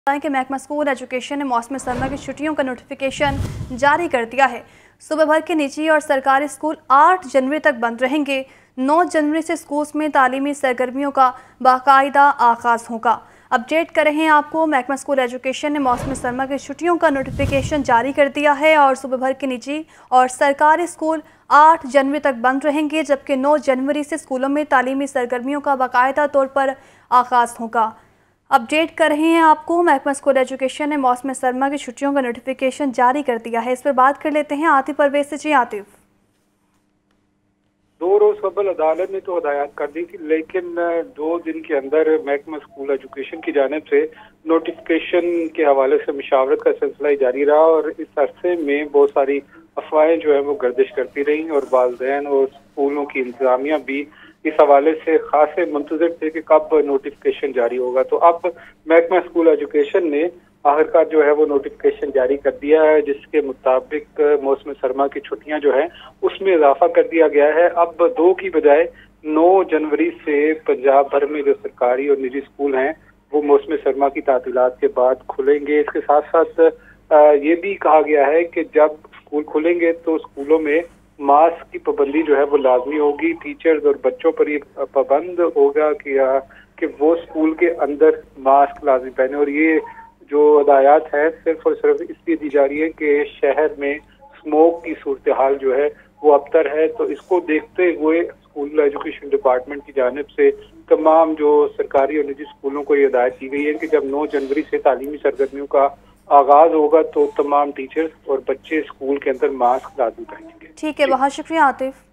कि महकमा school education ने मौसम सरमा की छुट्टियों का नोटिफिकेशन जारी कर दिया है। सूबे भर के निजी और सरकारी स्कूल 8 जनवरी तक बंद रहेंगे। 9 जनवरी से स्कूल्स में तालीमी सरगर्मियों का बाकायदा आगाज होगा। अपडेट कर रहे हैं आपको, महकमा स्कूल एजुकेशन ने मौसम सरमा की छुट्टियों का नोटिफिकेशन जारी कर दिया है और सूबे भर के निजी और सरकारी स्कूल 8 जनवरी तक बंद रहेंगे, जबकि 9 जनवरी से स्कूलों में तालीमी सरगर्मियों का बाकायदा तौर पर आगाज होगा। अपडेट कर रहे हैं आपको, महकमा स्कूल एजुकेशन ने मौसम सरमा की छुट्टियों का नोटिफिकेशन जारी कर दिया है। इस पर बात कर लेते हैं आतिफ परवेज से। जी आतिफ, 2 रोज कबल अदालत ने तो हदायत कर दी थी, लेकिन 2 दिन के अंदर महकमा स्कूल एजुकेशन की जानिब से नोटिफिकेशन के हवाले से मुशावरत का सिलसिला जारी रहा और इस अरसे में बहुत सारी अफवाहें जो है वो गर्दिश करती रही और वालिदैन और स्कूलों की इंतजामिया भी इस हवाले से खासे मुंतज़िर थे कि कब नोटिफिकेशन जारी होगा। तो अब महकमा स्कूल एजुकेशन ने आखिरकार जो है वो नोटिफिकेशन जारी कर दिया है, जिसके मुताबिक मौसम सरमा की छुट्टियां जो है उसमें इजाफा कर दिया गया है। अब 2 की बजाय 9 जनवरी से पंजाब भर में जो सरकारी और निजी स्कूल हैं वो मौसम सरमा की तातीलात के बाद खुलेंगे। इसके साथ साथ ये भी कहा गया है कि जब स्कूल खुलेंगे तो स्कूलों में मास्क की पाबंदी जो है वो लाजमी होगी। टीचर्स और बच्चों पर ये पाबंद होगा कि वो स्कूल के अंदर मास्क लाजमी पहने और ये जो हदायत है सिर्फ और सिर्फ इसलिए दी जा रही है कि शहर में स्मोक की सूरत हाल जो है वो अबतर है। तो इसको देखते हुए स्कूल एजुकेशन डिपार्टमेंट की जानिब से तमाम जो सरकारी और निजी स्कूलों को ये हदायत की गई है कि जब 9 जनवरी से तालीमी सरगर्मियों का आगाज होगा तो तमाम टीचर्स और बच्चे स्कूल के अंदर मास्क लाजमी पहनेंगे। ठीक है, बहुत शुक्रिया आतिफ।